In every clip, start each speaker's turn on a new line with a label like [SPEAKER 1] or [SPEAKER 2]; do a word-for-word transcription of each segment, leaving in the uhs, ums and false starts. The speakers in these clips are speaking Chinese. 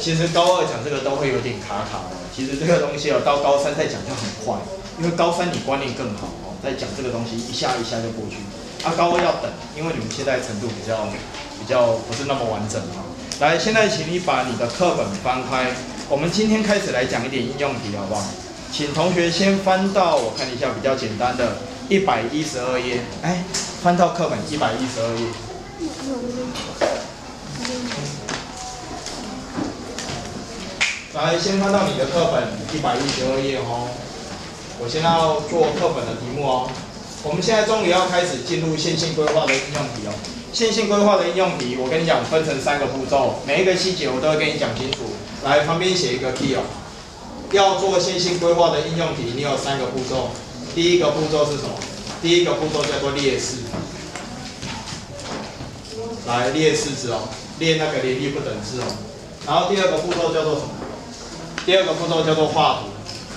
[SPEAKER 1] 其实高二讲这个都会有点卡卡的。其实这个东西哦，到高三再讲就很快，因为高三你观念更好哦，再讲这个东西一下一下就过去。啊，高二要等，因为你们现在程度比较比较不是那么完整哈。来，现在请你把你的课本翻开，我们今天开始来讲一点应用题，好不好？请同学先翻到我看一下比较简单的一百一十二页，哎，翻到课本一百一十二页。来，先翻到你的课本一百一十二页哦。我先要做课本的题目哦。我们现在终于要开始进入线性规划的应用题哦。线性规划的应用题，我跟你讲分成三个步骤，每一个细节我都会跟你讲清楚。来，旁边写一个 key 哦。要做线性规划的应用题，你有三个步骤。第一个步骤是什么？第一个步骤叫做列式。来，列式子哦，列那个联立不等式哦。然后第二个步骤叫做什么？第二个步骤叫做画图。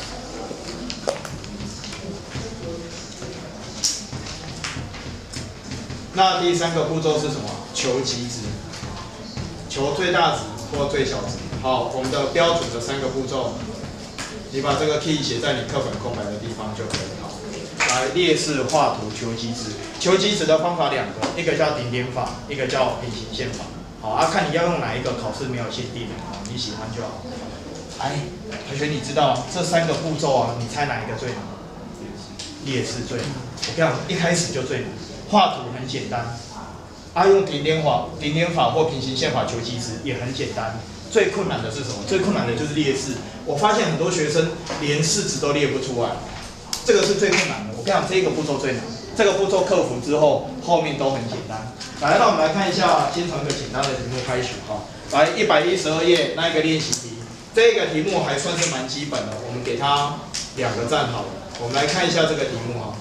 [SPEAKER 1] 那第三个步骤是什么？求极值，求最大值或最小值。好，我们的标准的三个步骤，你把这个 key 写在你课本空白的地方就可以。好，来列式、画图、求极值。求极值的方法两个，一个叫顶点法，一个叫平行线法。好啊，看你要用哪一个，考试没有限定的，好，你喜欢就好。哎，同学，你知道这三个步骤啊，你猜哪一个最难？列式最难。我跟你讲，一开始就最难。画图很简单，啊，用顶点法、顶点法或平行线法求极值也很简单。最困难的是什么？最困难的就是列式。我发现很多学生连式子都列不出来，这个是最困难的。我跟你讲，这个步骤最难。这个步骤克服之后，后面都很简单。来，那我们来看一下，先从一个简单的题目开始哈。来，一百一十二页那一个练习题，这个题目还算是蛮基本的，我们给它两个赞好了。我们来看一下这个题目哈。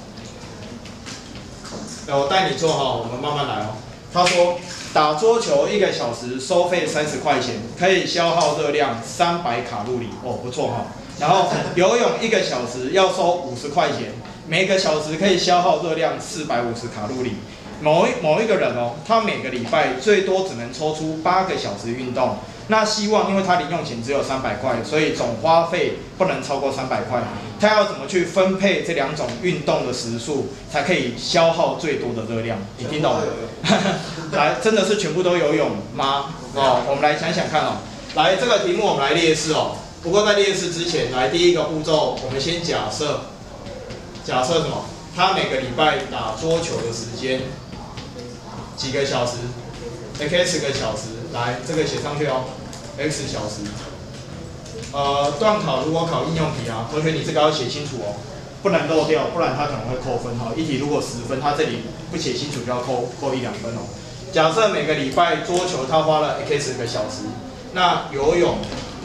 [SPEAKER 1] 我带你做哈，我们慢慢来哦。他说，打桌球一个小时收费三十块钱，可以消耗热量三百卡路里，哦，不错哈。然后游泳一个小时要收五十块钱，每个小时可以消耗热量四百五十卡路里。某一某一个人哦，他每个礼拜最多只能抽出八个小时运动。那希望，因为他零用钱只有三百块，所以总花费不能超过三百块。他要怎么去分配这两种运动的时数，才可以消耗最多的热量？你听懂了？来，真的是全部都游泳吗？哦，我们来想想看哦。来，这个题目我们来列式哦。不过在列式之前，来第一个步骤，我们先假设，假设什么？他每个礼拜打桌球的时间几个小时 ？x 个小时。来，这个写上去哦 ，x 小时。呃，段考如果考应用题啊，同学你这个要写清楚哦，不能漏掉，不然他可能会扣分哈。一题如果十分，他这里不写清楚就要扣扣一两分哦。假设每个礼拜桌球他花了 x 个小时，那游泳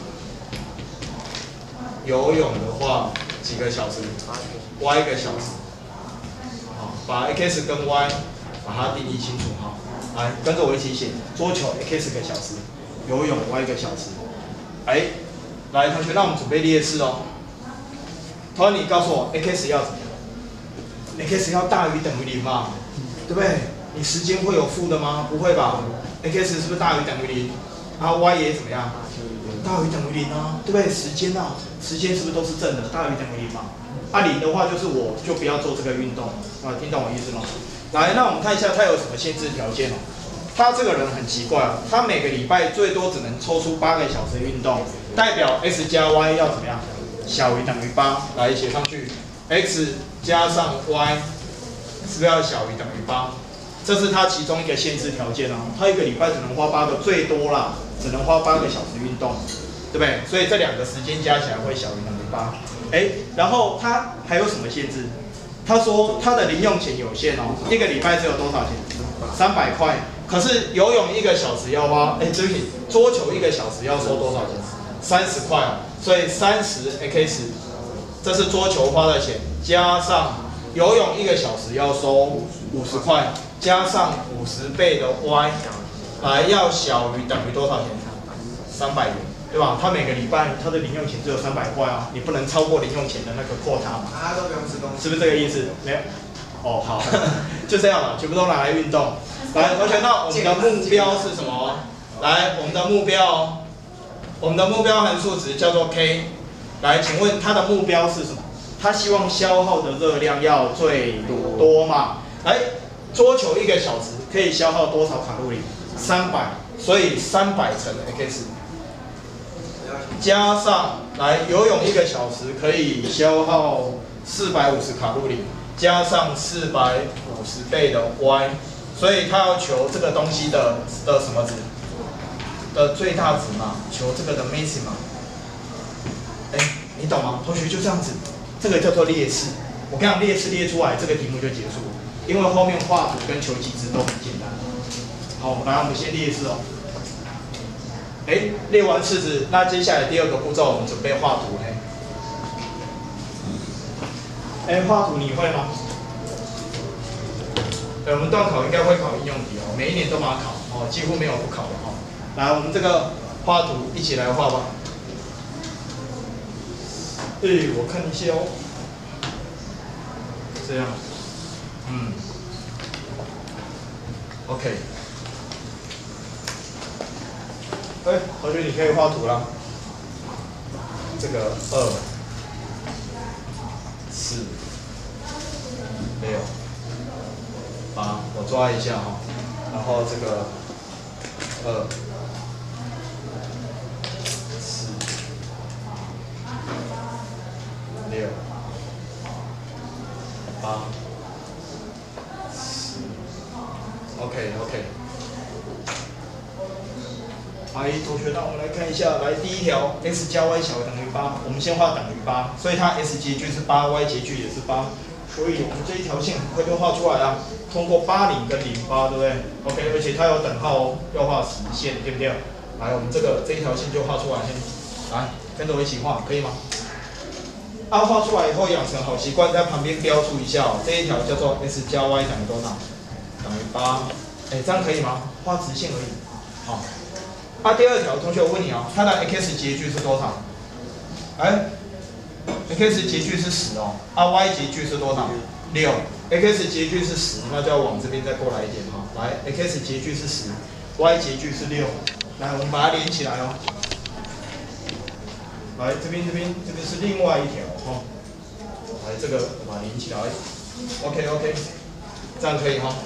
[SPEAKER 1] 游泳的话几个小时 ？y 个小时。好，把 x 跟 y 把它定义清楚哈。来，跟着我一起写，桌球 x 个小时，游泳 y 个小时。哎，来，同学，那我们准备列式哦。同学，你告诉我 x 要怎么样 ？x 要大于等于零嘛，对不对？你时间会有负的吗？不会吧 ？x 是不是大于等于零？然后 y 也怎么样？大于等于零啊，对不对？时间啊，时间是不是都是正的？大于等于零嘛。啊，零的话就是我就不要做这个运动啊，听懂我意思吗？来，那我们看一下他有什么限制条件哦。他这个人很奇怪哦，他每个礼拜最多只能抽出八个小时运动，代表 x 加 y 要怎么样？小于等于八，来写上去 ，x 加上 y 是不是要小于等于八？这是他其中一个限制条件哦。他一个礼拜只能花八个，最多啦，只能花八个小时运动，对不对？所以这两个时间加起来会小于等于八。哎，然后他还有什么限制？他说他的零用钱有限哦，一个礼拜只有多少钱？三百块。可是游泳一个小时要花，哎，对不起，桌球一个小时要收多少钱？三十块哦。所以三十 x， 这是桌球花的钱，加上游泳一个小时要收五十块，加上五十倍的 y， 来要小于等于多少钱？三百元。对吧？他每个礼拜他的零用钱只有三百块啊，你不能超过零用钱的那个quota嘛。
[SPEAKER 2] 他都不用吃东西，
[SPEAKER 1] 是不是这个意思？没有。哦，好，就这样了，全部都拿来运动。来，同学，那我们的目标是什么？来，我们的目标， 我们的目标函数值叫做 k。来，请问它的目标是什么？它希望消耗的热量要最多嘛？来，桌球一个小时可以消耗多少卡路里？三百，所以三百乘 x 加上来游泳一个小时可以消耗四百五十卡路里，加上四百五十倍的 y， 所以它要求这个东西的的什么值？的最大值嘛，求这个的 maximum。哎，你懂吗？同学就这样子，这个叫做列式。我跟你讲，列式列出来，这个题目就结束了，因为后面画图跟求极值都很简单。好，来，我们先列式哦。哎，列完式子，那接下来第二个步骤，我们准备画图嘞。哎，画图你会吗？哎，我们段考应该会考应用题哦，每一年都马考哦，几乎没有不考的哦。来，我们这个画图一起来画吧。哎，我看一下哦。这样，嗯 ，OK。哎，同学你可以画图啦。这个二、四、六、八，我抓一下哈。然后这个二。六、八、十 ，OK OK。好，同学，那我们来看一下，来第一条 x 加 y 小于等于八，我们先画等于八，所以它 x 截距是八 ，y 截距也是八，所以我们这一条线很快就画出来了。通过八零跟零八，对不对 ？OK， 而且它有等号哦，要画实线，对不对？来，我们这个这一条线就画出来，来跟着我一起画，可以吗？啊，画出来以后养成好习惯，在旁边标注一下哦。这一条叫做 x 加 y 等于多少？等于八。哎，这样可以吗？画直线而已。好。啊，第二条，同学我问你哦，它的 x 截距是多少？哎 ，x 截距是十哦。啊 ，y 截距是多少？六。x 截距是十，那就要往这边再过来一点哈。来 ，x 截距是十 ，y 截距是六。来，我们把它连起来哦。来，这边这边这边是另外一条哈。来，这个把它连起来。OK OK， 这样可以哈。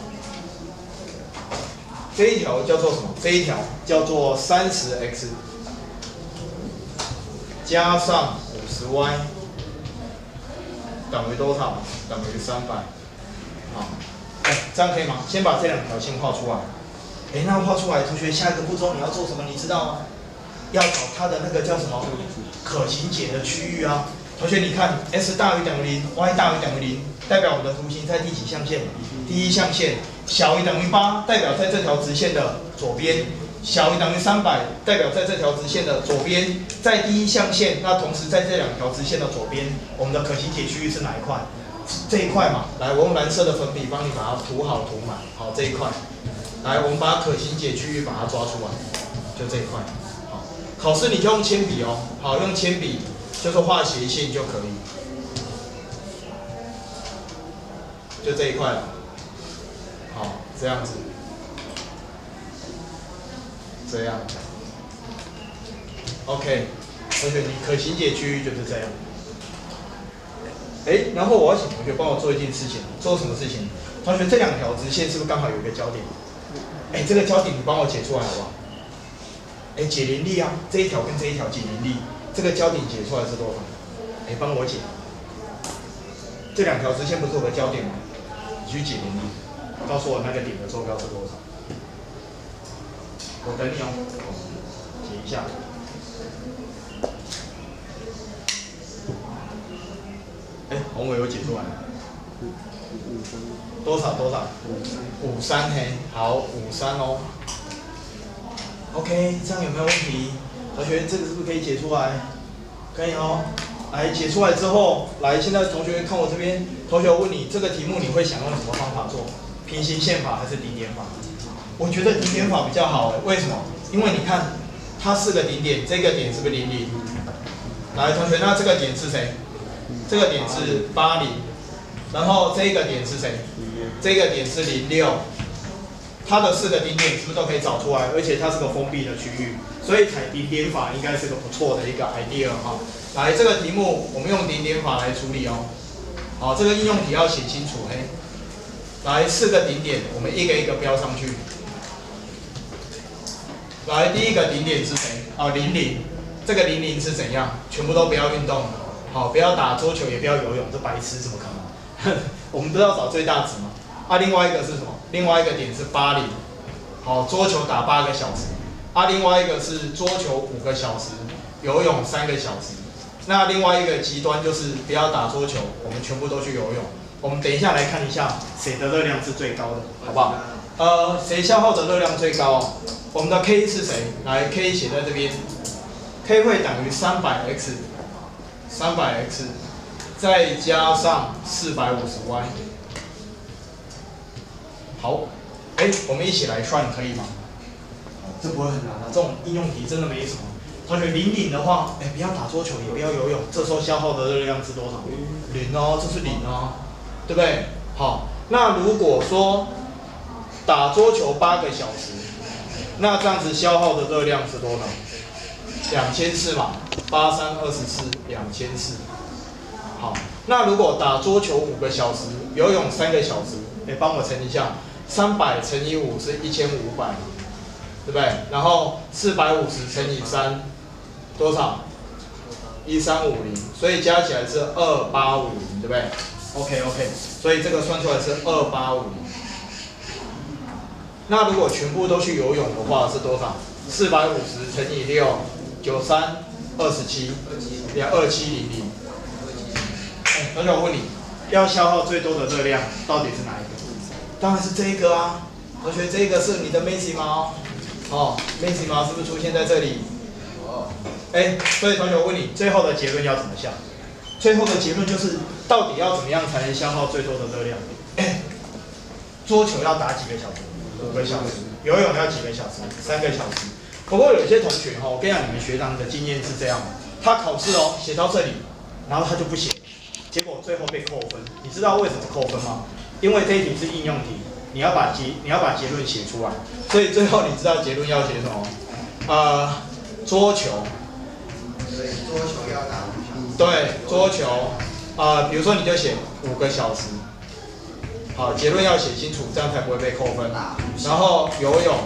[SPEAKER 1] 这一条叫做什么？这一条叫做三十 x 加上五十 y 等于多少？等于三百。好，哎，这样可以吗？先把这两条线画出来。哎，那画出来，同学下一个步骤你要做什么？你知道吗？要找它的那个叫什么？可行解的区域啊。同学，你看 x 大于等于零 ，y 大于等于零，代表我们的图形在第几象限？第一象限。小于等于八，代表在这条直线的左边；小于等于三百，代表在这条直线的左边。在第一象限，那同时在这两条直线的左边，我们的可行解区域是哪一块？这一块嘛。来，我用蓝色的粉笔帮你把它涂好涂满。好，这一块。来，我们把可行解区域把它抓出来，就这一块。好，考试你就用铅笔哦。好，用铅笔就是画斜线就可以。就这一块了。好，这样子，这样 ，OK， 同学，你可行解区域就是这样。哎，然后我要请同学帮我做一件事情，做什么事情？同学，这两条直线是不是刚好有一个交点？哎，这个交点你帮我解出来好不好？哎，解联力啊，这一条跟这一条解联力，这个交点解出来是多少？哎，帮我解。这两条直线不是有个交点吗？你去解联力。告诉我那个点的坐标是多少？我等你哦，解一下。哎，宏伟有解出来。多少多少？五三嘿，好，五三哦。OK， 这样有没有问题？同学，这个是不是可以解出来？可以哦。来，解出来之后，来，现在同学看我这边，同学我问你，这个题目你会想用什么方法做？平行线法还是顶点法？我觉得顶点法比较好诶，为什么？因为你看，它四个顶点，这个点是不是零零？来，同学，那这个点是谁？这个点是八零，然后这个点是谁？这个点是零六， 它的四个顶点是不是都可以找出来？而且它是个封闭的区域，所以采顶点法应该是个不错的一个 idea 哈。来，这个题目我们用顶点法来处理哦。好，这个应用题要写清楚嘿。来，四个顶点，我们一个一个标上去。来，第一个顶点是谁？哦，零零。这个零零是怎样？全部都不要运动，好，不要打桌球，也不要游泳，这白痴怎么可能？我们都要找最大值嘛。啊，另外一个是什么？另外一个点是八零，好，桌球打八个小时。啊，另外一个是桌球五个小时，游泳三个小时。那另外一个极端就是不要打桌球，我们全部都去游泳。我们等一下来看一下谁的热量是最高的，好不好？呃，谁消耗的热量最高？我们的 K 是谁？来 ，K 写在这边 ，K 会等于三百 x， 三百 x 再加上四百五十 y。好，哎，我们一起来算可以吗？这不会很难啊，这种应用题真的没什么。同学零零的话，哎，不要打桌球，也不要游泳，这时候消耗的热量是多少？零哦，这是零哦，对不对？好，那如果说打桌球八个小时，那这样子消耗的热量是多少？两千四嘛，八三二十四，两千四。好，那如果打桌球五个小时，游泳三个小时，哎，帮我乘一下，三百乘以五是一千五百，对不对？然后四百五十乘以三，多少？一三五零，所以加起来是二八五零，对不对 ？OK OK， 所以这个算出来是二八五零。那如果全部都去游泳的话是多少？四百五十乘以六，九三二十七，两二七零零。哎，同学，我问你，要消耗最多的热量到底是哪一个？当然是这一个啊。同学，这个是你的 maxima 哦 ，maxima 是不是出现在这里？哦。哎，所以同学，我问你，最后的结论要怎么下？最后的结论就是到底要怎么样才能消耗最多的热量？哎，桌球要打几个小时？五个小时。游泳要几个小时？三个小时。不过有些同学哈，我跟你讲，你们学长的经验是这样，他考试哦写到这里，然后他就不写，结果最后被扣分。你知道为什么扣分吗？因为这一题是应用题，你要把结你要把结论写出来，所以最后你知道结论要写什么？呃，桌球。
[SPEAKER 2] 所以桌球要打五小时。
[SPEAKER 1] 对，桌球，呃，比如说你就写五个小时，好，结论要写清楚，这样才不会被扣分。然后游泳。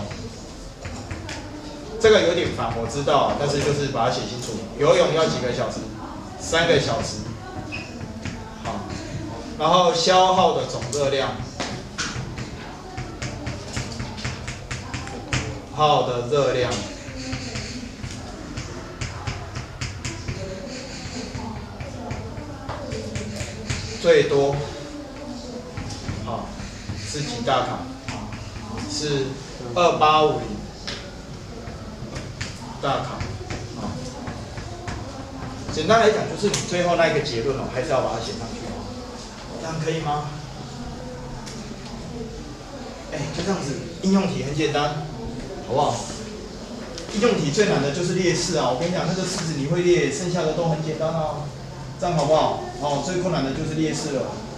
[SPEAKER 1] 这个有点烦，我知道，但是就是把它写清楚。游泳要几个小时？三个小时。好，然后消耗的总热量，耗的热量，最多，好，是几大卡？是二八五零。大卡，啊，简单来讲就是你最后那一个结论哦，还是要把它写上去哦，这样可以吗？哎，就这样子，应用题很简单，好不好？应用题最难的就是列式啊，我跟你讲，那个式子你会列，剩下的都很简单啊，这样好不好？哦，最困难的就是列式了。